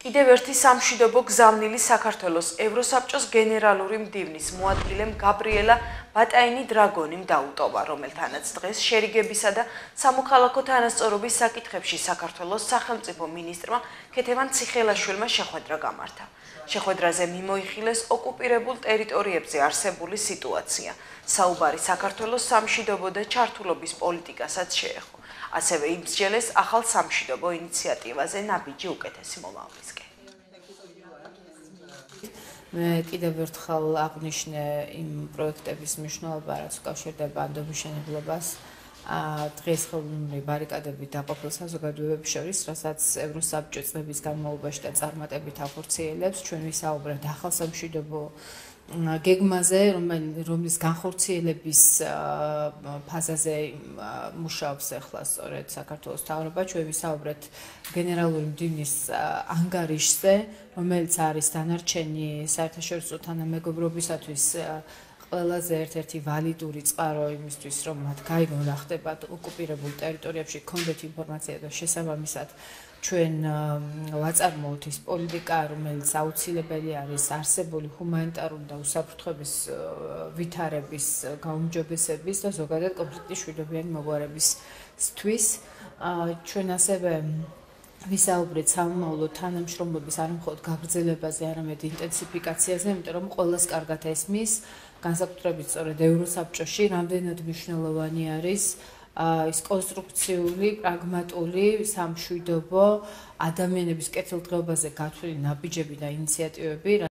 კიდევ ერთი სამშვიდობო გზავნილი საქართველოს ევროსაბჭოს გენერალური მდივნის მოადგილემ გაბრიელა ბატაინი-დრაგონიმ დაუტოვა, რომელთანაც დღეს შერიგებისა და სამოქალაქო თანასწორობის საკითხებში საქართველოს სახელმწიფო მინისტრმა ქეთევან ციხელაშვილმა შეხვედრა გამართა. შეხვედრაზე მიმოიხილეს ოკუპირებულ ტერიტორიებზე არსებული სიტუაცია. საუბარი საქართველოს სამშვიდობო და ჩართულობის პოლიტიკასაც შეეხო. ასევე იმსჯელეს ახალ სამშვიდობო ინიციატივაზე ნაბიჯი უკეთესი მომავლისკენ. მე კიდევ ერთხელ აღნიშნე იმ პროექტების მნიშვნელობა, რაც უკავშირდება ანდომშენებლობას. დღეს ხელოვნური ბარიკადებით დაყოფილ საზოგადოებებს შორის, რასაც ევროსაბჭო წლების განმავლობაში და წარმატებით ახორციელებს, ჩვენ ვისაუბრეთ ახალ სამშვიდობო გეგმაზე, რომლის განხორციელების ფაზაზე მუშაობს ახლა სწორედ საქართველოს მთავრობა. ჩვენ ვისაუბრეთ გენერალური მდივნის ანგარიშზე, რომელიც არის დანარჩენი საერთაშორისო თანამეგობრობისათვის ყველაზე ერთ-ერთი ვალიდური წყარო იმისთვის, რომ მათ გაიგონ რა ხდება ოკუპირებულ ტერიტორიებში, გქონდეთ ინფორმაცია და შესაბამისად ჩვენ ვაწარმოოთ ის პოლიტიკა, რომელიც აუცილებელი არის არსებული ჰუმანიტარული და უსაფრთხოების ვითარების გაუმჯობესების და ზოგადად კონფლიქტის მშვიდობიანი მოგვარებისთვის. ჩვენ ასევე ვისაუბრეთ სამომავლო თანამშრომლობის არ მხოლოდ გაგრძელებაზე, არამედ ინტენსიფიკაციაზე, იმიტომ რომ ყველას კარგად ესმის, განსაკუთრებით სწორედ ევროსაბჭოში რამდენად მნიშვნელოვანი არის ის კონსტრუქციული, პრაგმატული, სამშვიდობო ადამიანების კეთილდღეობაზე გათვლილი ნაბიჯები და ინიციატივები.